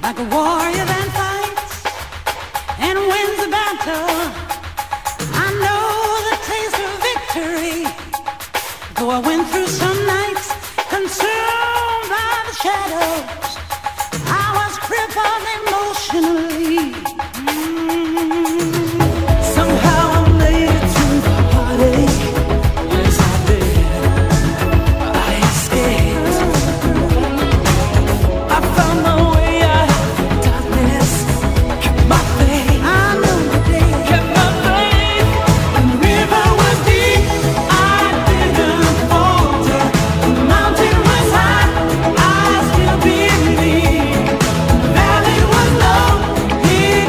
like a warrior that fights and wins the battle. I know the taste of victory, though I went through some nights consumed by the shadows. I was crippled emotionally. Somehow I made it through the heartache. Yes, I did. I escaped. I found my way out of the darkness. Kept my faith. I know the day. Kept my faith. When the river was deep, I didn't falter. The mountain was high, I still believe. The valley was low, it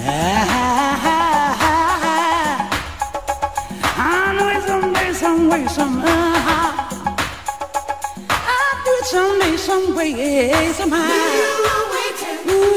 I know it someday, some way, somehow. I'll do it someday, some way, somehow. Ooh.